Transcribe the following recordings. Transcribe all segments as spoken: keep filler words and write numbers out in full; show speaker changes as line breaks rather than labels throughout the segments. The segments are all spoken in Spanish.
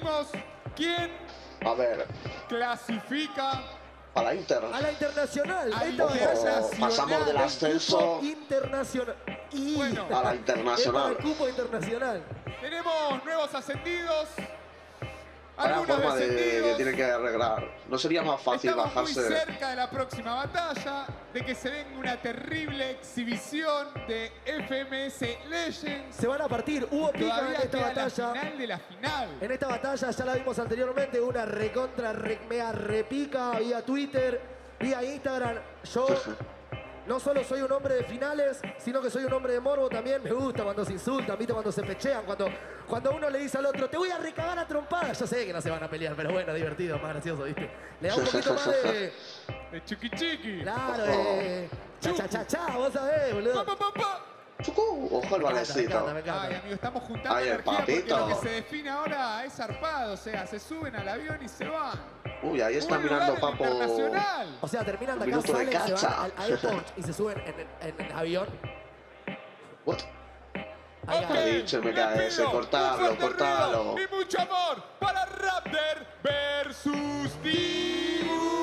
definimos quién
A ver,
clasifica
a la Inter.
A la internacional.
Al
Esta batalla
internacional.
Pasamos del ascenso
internacional. Y
Bueno.
a la
es
internacional.
para el cupo internacional.
Tenemos nuevos ascendidos.
Hay una
Algunos
forma de que
descendidos.
tiene que arreglar. ¿No sería más fácil
Estamos muy
bajarse?
cerca de la próxima batalla, de que se venga una terrible exhibición de F M S Legends.
Se van a partir. Hubo pica en
Todavía
esta
queda la
batalla.
final de la final.
En esta batalla ya la vimos anteriormente, una recontra, re, mega repica vía Twitter, vía Instagram. Yo no solo soy un hombre de finales, sino que soy un hombre de morbo también. Me gusta cuando se insultan, ¿viste? Cuando se pechean, cuando, cuando uno le dice al otro, te voy a recagar a trompadas. Yo sé que no se van a pelear, pero bueno, divertido, más gracioso, ¿viste? Le da un poquito más de...
De chiqui chiqui.
Claro, de... Cha, cha, cha, cha, vos sabés, boludo.
Pa, pa, pa, pa.
Chucu, ojo el
Me encanta, me encanta,
valecito.
me encanta.
Ay, amigo, estamos juntando
Ay, el
energía porque
papito.
lo que se define ahora es zarpado. O sea, se suben al avión y se van.
Uy, ahí está
Un
mirando
lugar
Papo.
internacional.
O sea, terminan de acá,
Minuto de
salen, se van
cacha.
al airport y se suben en, en, en el avión.
What?
Ahí
Ok,
va.
Qué dicho me
les
cae ese,
pido un
cortalo,
fuerte
cortalo.
ruido y mucho amor para Raptor versus Dibu.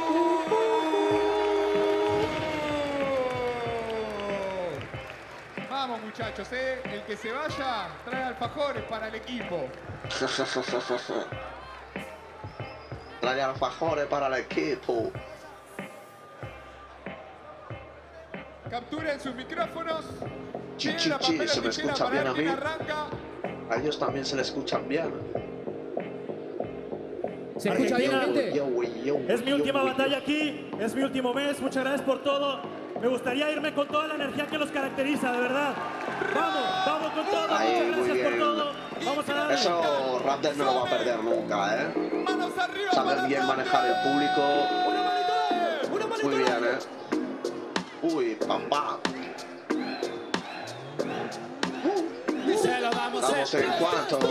Vamos muchachos, eh. El que se vaya trae alfajores para el equipo.
Trae alfajores para el equipo.
Capturen sus micrófonos.
Chi,
Piedra,
chi, chi,
papel o
se me
tijera
escucha
para
bien
ver
a
quién
mí.
arranca.
A ellos también se les escuchan bien.
¿Se escucha bien,
Yo,
gente?
yo, yo,
Es mi
yo,
última
yo.
batalla aquí, es mi último mes, muchas gracias por todo. Me gustaría irme con toda la energía que los caracteriza, de verdad. Vamos, vamos con todo,
Ahí,
muchas
muy
gracias por
bien.
todo. Vamos a darle.
Eso Raptor no lo va a perder nunca, ¿eh?
Manos arriba
Saber
para
bien
Raptor.
manejar el público.
¡Una manito de! ¡Una manito
Muy
de!
bien, ¿eh? Uy, pam, pam.
Se lo damos
Vamos en cuanto.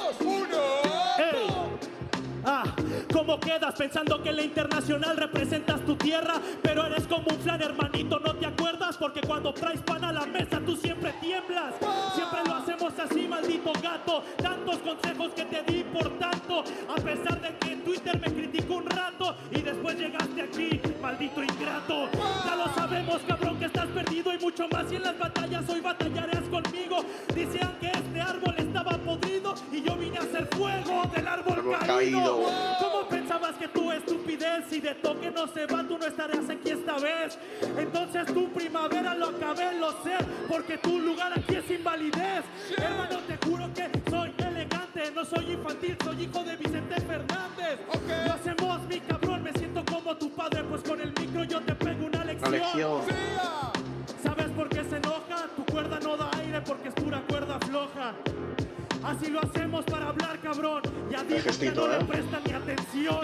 ¡Ey! Ah, ¿cómo quedas pensando que en la internacional representas tu tierra? Pero eres como un flan, hermanito, ¿no te acuerdas? Porque cuando traes pan a la mesa tú siempre tiemblas. Siempre lo hacemos así, maldito gato. Tantos consejos que te di por tanto. A pesar de que en Twitter me criticó un rato y después llegaste aquí, maldito ingrato. Ya lo sabemos, cabrón, que estás perdido y mucho más. Y en las batallas hoy batallarás conmigo. Decían que este árbol estaba podrido y yo vine a hacer fuego del árbol,
Árbol
caído.
caído.
¿Cómo pensabas que tu estupidez si de toque no se va tú no estarás aquí esta vez? Entonces tu primavera lo acabé, lo sé, porque tu lugar aquí es invalidez. Hermano, te juro que soy elegante, no soy infantil, soy hijo de Vicente Fernández.
Ok.
Lo hacemos, mi cabrón, me siento como tu padre, pues con el micro yo te pego una lección.
Una lección.
¿Sabes por qué se enoja? Tu cuerda no da aire porque es pura cuerda floja. Así lo hacemos para hablar, cabrón. Y a Dibu que
gestito,
no
¿eh?
le prestan ni atención.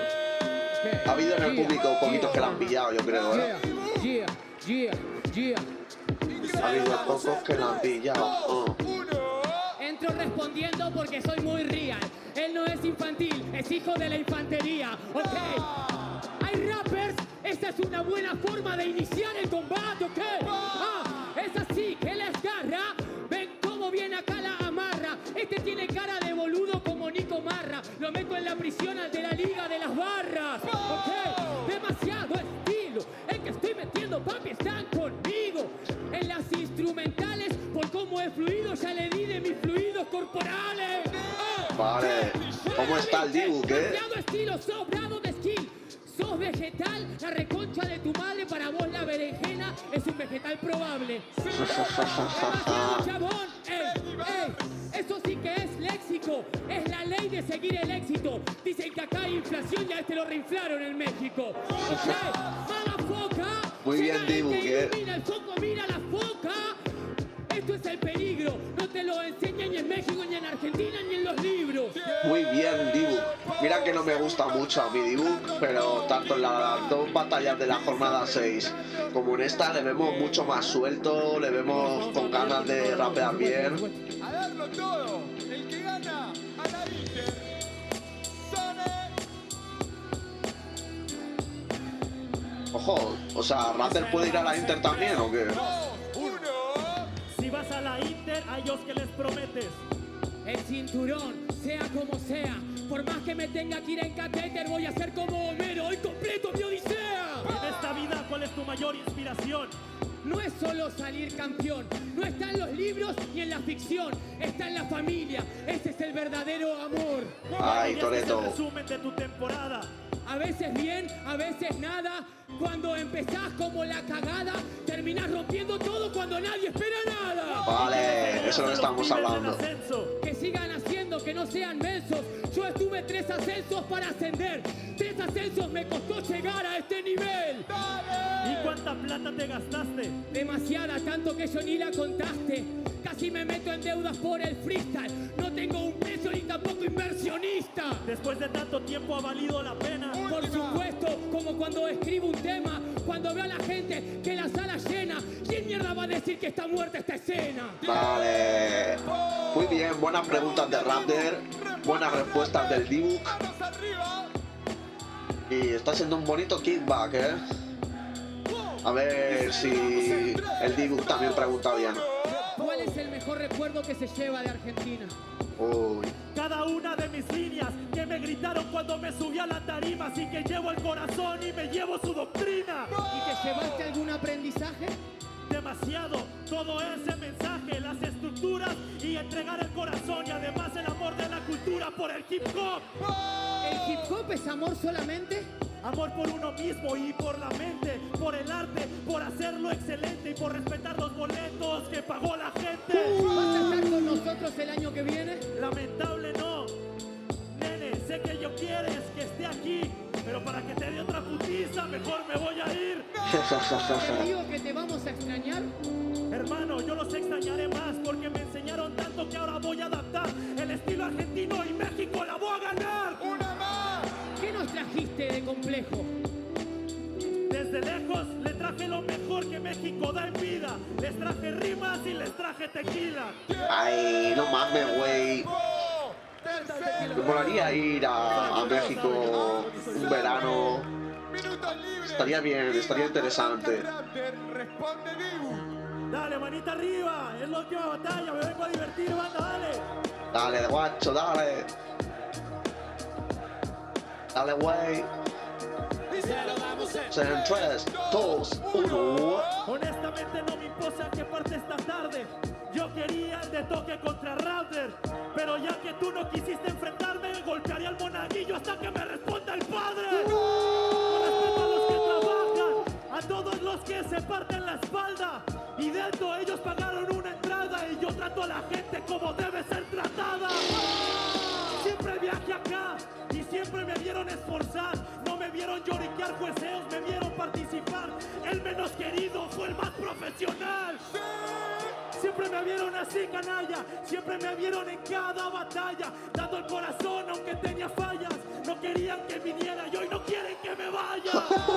Ha habido en el público poquitos que la han pillado, yo creo, ¿eh?
Yeah, yeah, yeah.
Ha habido pocos que la han pillado. Oh.
Entro respondiendo porque soy muy real. Él no es infantil, es hijo de la infantería. Ok. Hay rappers, esta es una buena forma de iniciar el combate, ok. Ah, es así que les garra. Ven cómo viene acá la amarra. Este tiene cara de boludo como Nico Marra. Lo meto en la prisión al de la liga de las barras. Ok, demasiado estilo. El que estoy metiendo, papi, están conmigo. En las instrumentales, por cómo he fluido, ya le di de mis fluidos corporales. Ah,
Vale. ¿Cómo está el Dibu, qué?
demasiado estilo, sobrado de skill. Sos vegetal, la reconcha de tu madre. Para vos la berenjena es un vegetal probable. Demasiado chabón, ey, ey. Eso sí que es léxico, es la ley de seguir el éxito. Dicen que acá hay inflación y a este lo reinflaron en México. Ok, mala foca.
Muy bien,
Llega el
Dibu,
que
que-
ilumina el foco, mira la foca. Esto es el peligro, no te lo enseñan ni en México, ni en Argentina, ni en los libros.
Muy bien, Dibu. Mira que no me gusta mucho a mi Dibu, pero tanto en las dos batallas de la jornada seis como en esta le vemos mucho más suelto, le vemos con ganas de rapear bien.
A darlo todo. El que gana a la Inter. Sone.
Ojo, o sea, ¿Raptor puede ir a la Inter también o qué?
Dos, uno.
Si vas a la Inter, a ellos que les prometes.
el cinturón, sea como sea. Por más que me tenga que ir en catéter, voy a ser como Homero, hoy completo mi odisea.
En esta vida, ¿cuál es tu mayor inspiración?
No es solo salir campeón, no está en los libros ni en la ficción, está en la familia, ese es el verdadero amor.
Ay,
¿Cuál
Toretto.
es el resumen de tu temporada?
A veces bien, a veces nada, cuando empezás como la cagada, terminás rompiendo todo cuando nadie espera nada.
Vale, eso es lo que estamos hablando.
Que sigan haciendo, que no sean mensos. Yo estuve tres ascensos para ascender. Tres ascensos me costó llegar a este nivel.
¿Y cuánta plata te gastaste?
Demasiada, tanto que yo ni la contaste. Casi me meto en deudas por el freestyle. No tengo un peso ni tampoco inversionista.
Después de tanto tiempo ha valido la pena.
Por supuesto, como cuando escribo un tema, cuando veo a la gente que la sala llena. ¿Quién mierda va a decir que está muerta esta escena?
Vale. Muy bien, buenas preguntas de Raptor, buenas respuestas del D-Book. Y está siendo un bonito kickback, ¿eh? A ver si el D-Book también pregunta bien.
¿Cuál es el mejor recuerdo que se lleva de Argentina?
Uy.
Cada una de mis líneas que me gritaron cuando me subí a la tarima, así que llevo el corazón y me llevo su doctrina.
¿Y te llevaste algún aprendizaje?
Demasiado, todo ese mensaje, las estructuras y entregar el corazón y además el amor de la cultura por el hip hop.
¿El hip hop es amor solamente?
Amor por uno mismo y por la mente, por el arte, por hacerlo excelente y por respetar los boletos que pagó la gente.
¿Vas a estar con nosotros el año que viene?
Lamentable no, nene, sé que yo quieres que esté aquí, pero para que te dé otra putiza mejor me voy a ir.
¿Te digo que te vamos a extrañar?
Hermano, yo los extrañaré más porque me enseñaron tanto que ahora voy a adaptar el estilo argentino y México la voy a ganar.
¡Una más!
¿Qué nos trajiste de complejo?
Desde lejos le traje lo mejor que México da en vida. Les traje rimas y les traje tequila.
Ay, no mames, güey. Me molaría ir a, a México un verano.
Minutos libres.
Estaría bien, estaría interesante.
Responde D-Book.
Dale, manita arriba, es la última batalla, me vengo a divertir, banda, dale.
Dale, guacho, dale. Dale, güey. En tres, dos, uno.
Honestamente no me importa qué parte esta tarde. Yo quería el de toque contra Raptor, pero ya que tú no quisiste enfrentarme, golpearía al monaguillo hasta que me responda el padre. Con respeto a los que trabajan, a todos los que se parten la espalda, y dentro ellos pagaron una entrada y yo trato a la gente como debe ser tratada. Siempre viajé acá y siempre me vieron esforzar. No me vieron lloriquear jueceos, me vieron participar. El menos querido fue el más profesional. Siempre me vieron así, canalla. Siempre me vieron en cada batalla, dando el corazón aunque tenía fallas. No querían que viniera y hoy no quieren que me vaya.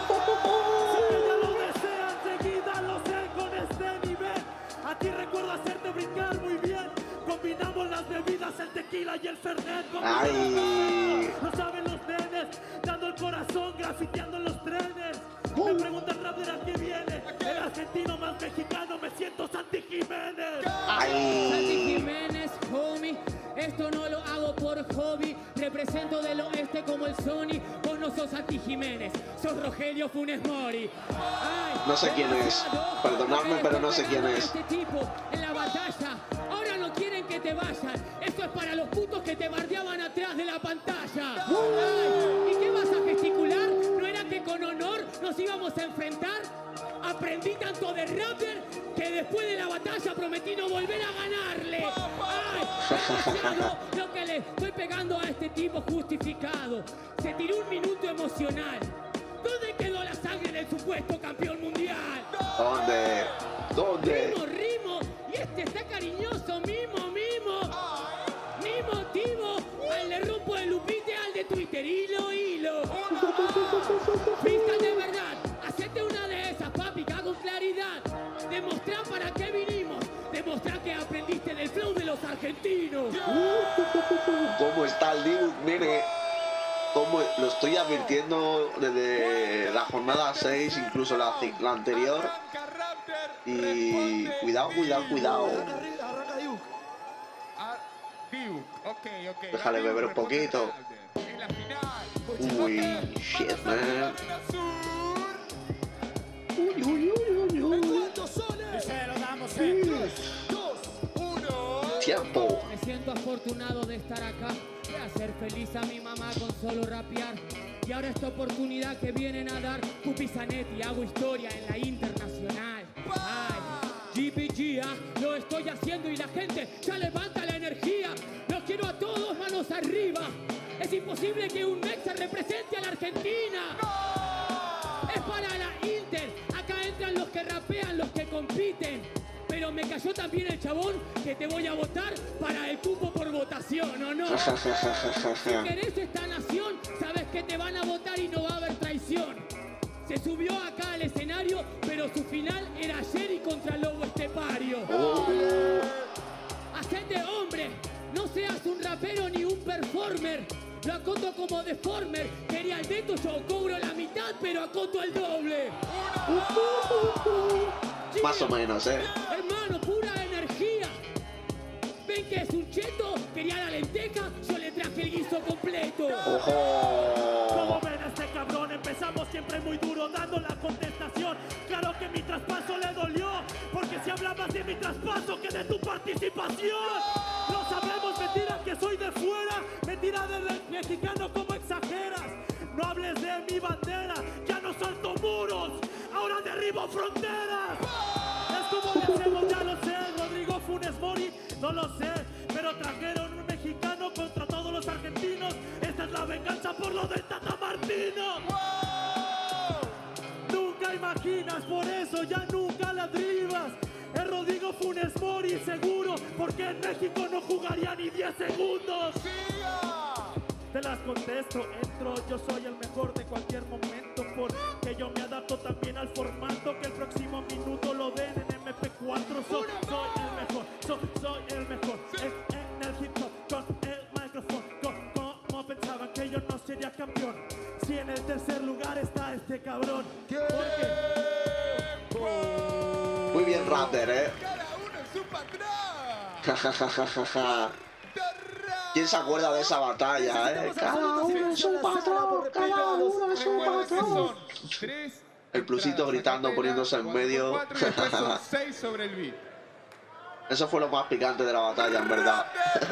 Sé que ya lo desean, seguida lo sé con este nivel. A ti recuerdo hacerte brincar muy bien. Combinamos las bebidas, el tequila y el fernet.
Ay.
Lo saben los nenes, dando el corazón, grafiteando en los trenes. Me preguntan Raptor a qué viene. El argentino más mexicano, me siento Santi Jiménez.
Ay.
Santi Jiménez, homie. Esto no lo hago por hobby. Represento del oeste como el Sony. Vos no sos Santi Jiménez, sos Rogelio Funes Mori. Ay,
No sé quién es. Perdonadme, pero no sé quién es.
Este tipo en la batalla. Ahora no quieren que te vayan. Esto es para los putos que te bardeaban atrás de la pantalla. Ay, ¿y qué vas a gesticular? ¿No era que con honor nos íbamos a enfrentar? Aprendí tanto de Raptor que después de la batalla prometí no volver a ganarle. ¡Ay! Demasiado lo que le estoy pegando a este tipo justificado. Se tiró un minuto emocional. ¿Dónde quedó la sangre del supuesto campeón mundial?
¿Dónde? ¿Dónde?
Rimo, rimo. Y este está cariñoso. Mimo, mimo. Mimo, timo. Al le rompo el lupite al de Twitter. Hilo, hilo. Freestyle de verdad. Hacete una de esas, papi, que hago claridad. Demostrar para qué vinimos. Demostrar que aprendiste del flow de los argentinos.
¿Cómo está el D-Book? Mire, cómo lo estoy advirtiendo desde la jornada seis, incluso la, la anterior. Y cuidado, cuidado, cuidado.
Arranca, arranca D-Book.
Ah, D-Book. Ok, ok.
Déjale beber un poquito.
En la final.
Uy, shit, man. Uy, uy, uy, uy, uy.
¿Cuántos soles?
Se lo damos en
Dos.
Uno.
Tiempo.
Me siento afortunado de estar acá, de hacer feliz a mi mamá con solo rapear. Y ahora esta oportunidad que vienen a dar, Pupi Zanetti, hago historia en la internacional. Ay, G P G, ah, lo estoy haciendo y la gente ya levanta la energía. Los quiero a todos manos arriba. Es imposible que un Mexa represente a la Argentina. Es para la Inter. Acá entran los que rapean, los que compiten. Pero me cayó también el chabón que te voy a votar para el cupo por votación, ¿o no? Si querés esta nación, sabes que te van a votar y no va a haber traición. Se subió acá al escenario, pero su final era ayer y contra el Lobo Estepario. Hacete hombre, no seas un rapero ni un performer. Lo acoto como deformer. Quería el veto, yo cobro la mitad, pero acoto el doble.
Más o menos, ¿eh?
Hermano, pura energía. ¿Ven que es un cheto? Quería la lenteja, yo le traje el guiso completo.
Ojo.
Como ven a este cabrón, empezamos siempre muy duro dando la contestación. Claro que mi traspaso le dolió, porque si hablabas de mi traspaso que de tu participación. No sabemos, mentira que soy de fuera, mentira del mexicano como exageras. No hables de mi bandera, ya no salto muros, ahora derribo fronteras. Es como le hacemos, ya lo sé, Rodrigo Funes Mori, no lo sé, pero trajeron un mexicano contra todos los argentinos. Esta es la venganza por lo del Tata Martino. Nunca imaginas, por eso ya nunca la dribas. Es Rodrigo Funes Mori, seguro, porque en México no jugaría ni diez segundos. Te las contesto, entro, yo soy el mejor de cualquier momento, porque yo me adapto también al formato, que el próximo minuto lo den en eme pe cuatro. So, soy el mejor, so, soy el mejor en, en el hip hop, con el micrófono. Co, como pensaban que yo no sería campeón, si en el tercer lugar está este cabrón. Porque
Muy bien, Raptor, ¿eh?
Cada uno es su patrón.
¿Quién se acuerda de esa batalla, eh? Cada uno es un patrón, cada uno es un
Recuerden que
patrón.
son tres.
El plusito
entradas
gritando,
a capela,
poniéndose en
cuatro,
medio.
cuatro, y después son seis sobre el beat.
Eso fue lo más picante de la batalla, en verdad.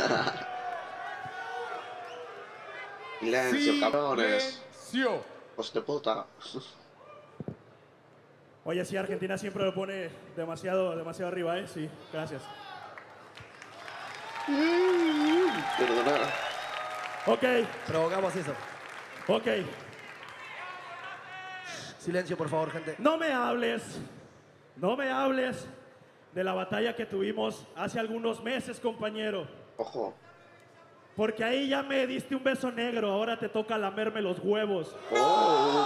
Silencio, cabrones.
Silencio.
Hijos de puta.
oye, sí, Argentina siempre lo pone demasiado, demasiado arriba, ¿eh? Sí, gracias.
Perdona.
Ok,
Provocamos eso.
ok.
Silencio, por favor, gente.
No me hables, no me hables de la batalla que tuvimos hace algunos meses, compañero.
Ojo.
Porque ahí ya me diste un beso negro, ahora te toca lamerme los huevos.
Oh,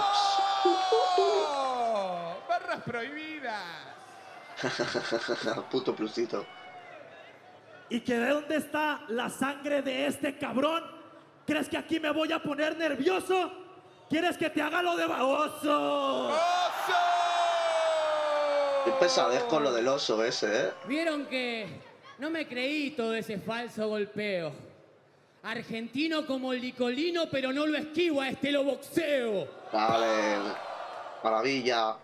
Oh, barras prohibidas.
ups. Puto plusito.
¿Y que de dónde está la sangre de este cabrón? ¿Crees que aquí me voy a poner nervioso? ¿Quieres que te haga lo de baboso?
¡Oso!
Qué pesadez con lo del oso ese, ¿eh?
Vieron que no me creí todo ese falso golpeo. Argentino como el Licolino, pero no lo esquivo a este lo boxeo.
Vale. Maravilla.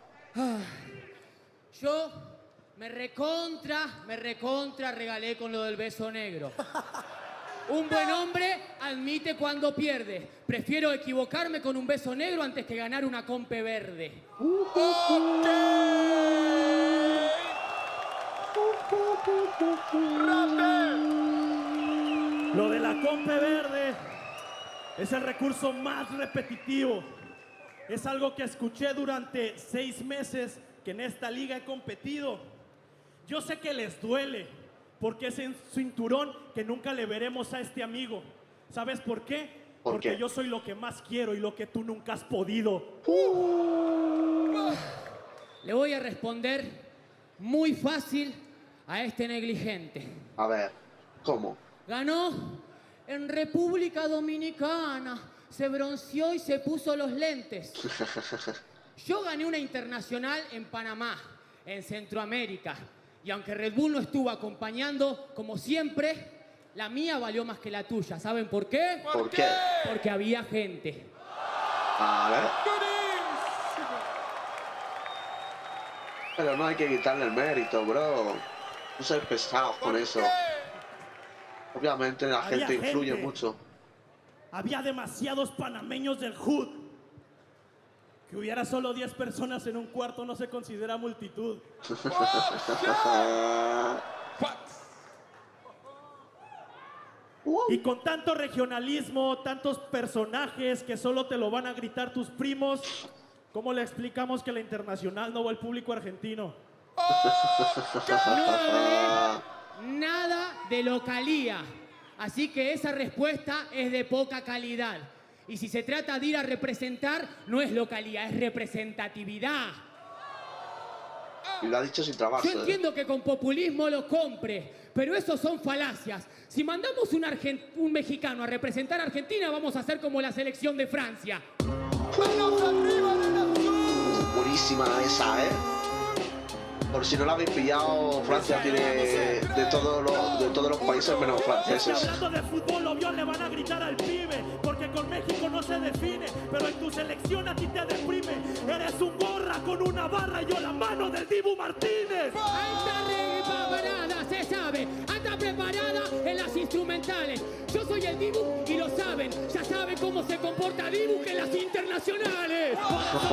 Yo me recontra, me recontra regalé con lo del beso negro. Un buen hombre admite cuando pierde. Prefiero equivocarme con un beso negro antes que ganar una compe verde.
Lo de la compe verde es el recurso más repetitivo. Es algo que escuché durante seis meses que en esta liga he competido. Yo sé que les duele, porque es en cinturón que nunca le veremos a este amigo. ¿Sabes por qué?
¿Por
Porque
qué?
yo soy lo que más quiero y lo que tú nunca has podido.
Le voy a responder muy fácil a este negligente.
A ver, ¿cómo?
Ganó en República Dominicana, se bronceó y se puso los lentes. Yo gané una internacional en Panamá, en Centroamérica. Y aunque Red Bull no estuvo acompañando, como siempre, La mía valió más que la tuya. ¿Saben por qué?
¿Por qué?
Porque había gente.
A ver. Pero no hay que quitarle el mérito, bro. No ser pesados con eso. Obviamente la
Había
gente influye
gente.
mucho.
Había demasiados panameños del Hood. Que hubiera solo diez personas en un cuarto no se considera multitud. Y con tanto regionalismo, tantos personajes que solo te lo van a gritar tus primos, ¿cómo le explicamos que la internacional no va al público argentino?
No hablé nada de localía. Así que esa respuesta es de poca calidad. Y si se trata de ir a representar, no es localía, es representatividad.
Y lo ha dicho sin trabarse.
Yo entiendo que con populismo lo compre, pero esos son falacias. Si mandamos un, argent- un mexicano a representar a Argentina, vamos a hacer como la selección de Francia.
Buenísima esa, ¿eh? Por si no la habéis pillado, Francia tiene de todos los, de todos los países menos
Es que
franceses.
hablando de fútbol, obvio le van a gritar al pibe, porque con México no se define, pero en tu selección a ti te deprime. Eres un gorra con una barra y yo la mano del Dibu Martínez.
Anda preparada, se sabe. Anda preparada en las instrumentales. Yo soy el Dibu y lo saben. Ya saben cómo se comporta Dibu que en las internacionales.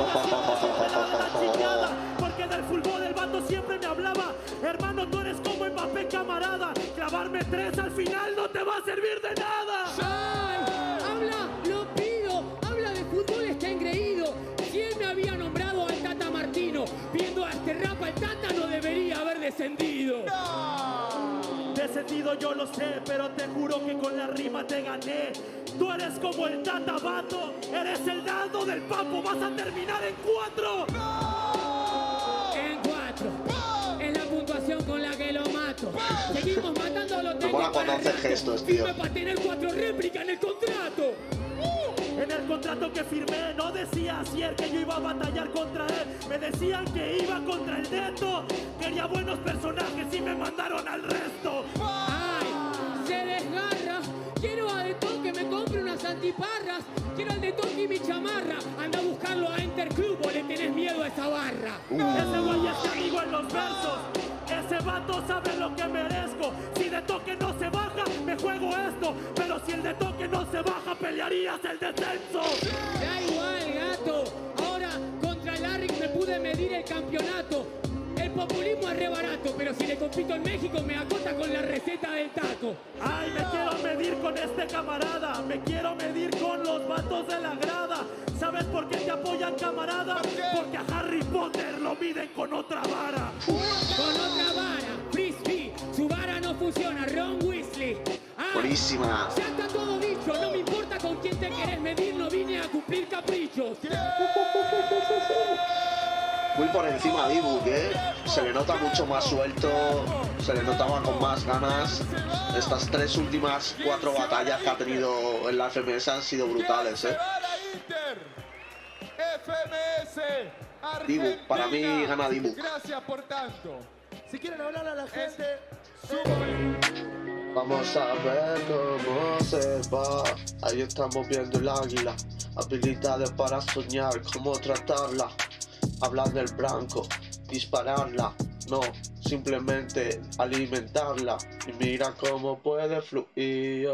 Porque del fútbol el vato siempre me hablaba. Hermano, tú eres como Mbappé, camarada. Clavarme tres al final no te va a servir de nada.
¡Ay! Habla, lo pido. Habla de fútbol, está engreído. Si él me había nombrado al Tata Martino, viendo a este rapa, el Tata no debería haber descendido.
Descendido yo lo sé, pero te juro que con la rima te gané. Tú eres como el Tata Bato, eres el dado del Papo, vas a terminar en cuatro.
En cuatro. Es la puntuación con la que lo mato. Seguimos matando a los
Me mola cuando hace gestos, tío.
Firme para tener cuatro réplicas en el contrato.
En el contrato que firmé no decía Asier que yo iba a batallar contra él. Me decían que iba contra el Neto. Quería buenos personajes y me mandaron al resto.
Ay, se desgarra. Quiero a De Toque que me compre unas antiparras. Quiero al De Toque y mi chamarra. Anda a buscarlo a Interclub o le tenés miedo a esa barra.
Ese güey es amigo en los versos. Ese vato sabe lo que merezco. Si De Toque no se baja, me juego esto. Pero si el De Toque no se baja, pelearías el descenso.
Da igual, gato. Ahora contra el Larry me pude medir el campeonato. El populismo es re barato, pero si le compito en México me acota con la receta del taco.
Ay, me quiero medir con este camarada. Me quiero medir con los vatos de la grada. ¿Sabes por qué te apoyan, camarada? Porque a Harry Potter lo miden con otra vara.
Con otra vara, Frisbee, su vara no funciona, Ron Weasley. Ah,
Buenísima.
ya está todo dicho, no me importa con quién te querés medir, no vine a cumplir caprichos.
Muy por encima Dibu, ¿eh? Se le nota mucho más suelto, se le notaba con más ganas. Estas tres últimas cuatro batallas que ha tenido en la F M S han sido brutales, ¿eh?
F M S,
Dibu,
Argentina.
para mí gana Dibu.
Gracias por tanto.
Si quieren hablar a la gente,
Vamos a ver cómo se va. Ahí estamos viendo el águila. Habilidades para soñar, cómo tratarla. Hablar del blanco, dispararla. No, simplemente alimentarla. Y mira cómo puede fluir.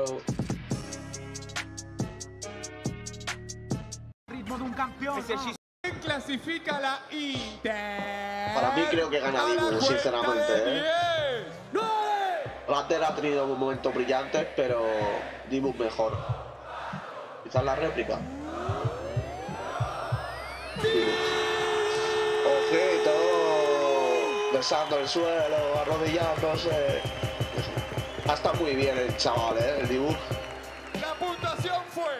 Ritmo de un campeón.
¿Quién clasifica la Inter?
Para mí creo que gana Dibu, sinceramente, ¿eh? Raptor ha tenido momentos brillantes, pero Dibu mejor. Quizás la réplica. Ojito, besando el suelo, arrodillándose. Está muy bien el chaval, ¿eh? El Dibu.
La puntuación fue.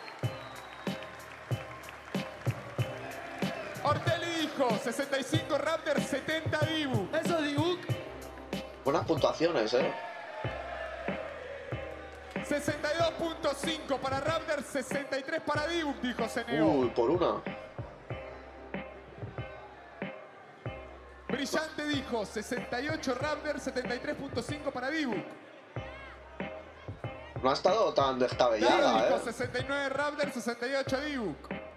Ortelli dijo sesenta y cinco Raptors, setenta Dibu.
eso es Dibu.
Buenas puntuaciones, ¿eh?
sesenta y dos punto cinco para Raptors, sesenta y tres para Dibu, dijo Ceneo.
Uy, por una.
Brillante dijo sesenta y ocho Raptors, setenta y tres punto cinco para Dibu.
No ha estado tan descabellada,
Dibu,
¿eh?
sesenta y nueve Raptor, sesenta y ocho Dibu.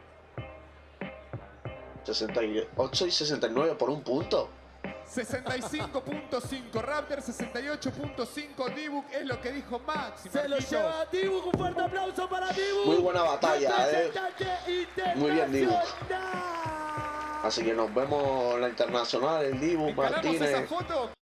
sesenta y ocho y sesenta y nueve por un punto.
sesenta y cinco punto cinco Raptor, sesenta y ocho punto cinco Dibu, es lo que dijo Max.
Se lo lleva Dibu, un fuerte aplauso para Dibu.
Muy buena batalla, ¿eh?
Representante
Muy bien, Dibu.
internacional.
Así que nos vemos en la internacional, el Dibu
Encaramos
Martínez.
esa foto.